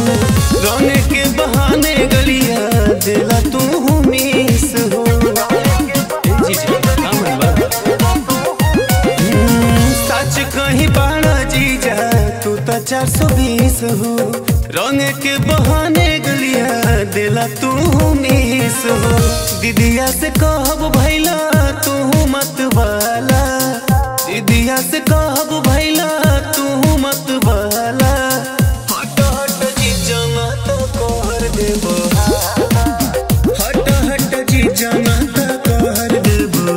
रंग के बहाने गलिया दिला तू मिस हो। सच कहीं बाड़ा जीजा तू तो 420 हो। रंग के बहाने गलिया दिला तू मिस हो। दीदिया से कहब भैला तू मत वाला, दीदिया से कहब भैला तू मत वाला। हट हट जीजा ना तो कहर देबो, हट हट जीजा ना तो कहर देबो।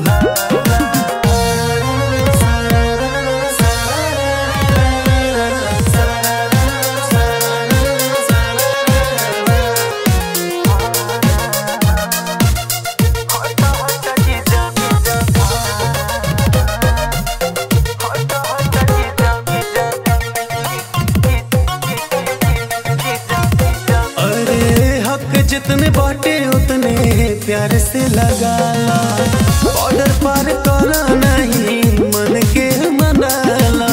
जितने बाटे उतने प्यार से लगाला, बॉर्डर पार करा नहीं मन के मनाला।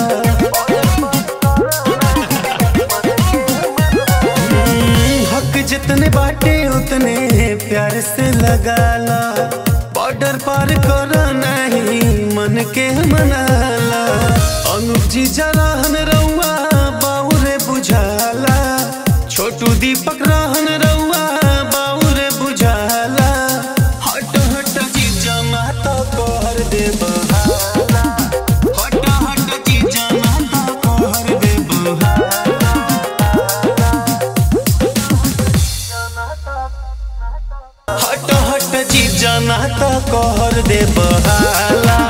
हक जितने बाटे उतने प्यार से लगाला, बॉर्डर पार करा नहीं मन के मनाला। अनुप जी जराहन रउआ बाउरे बुझाला, छोटू दीपक रहन रउआ बाउरे बुझाला। हट हट जीजा ना तो कहर देबो, हट हट जीजा ना तो कहर देबो। हट हट जीजा ना तो कहर देबो।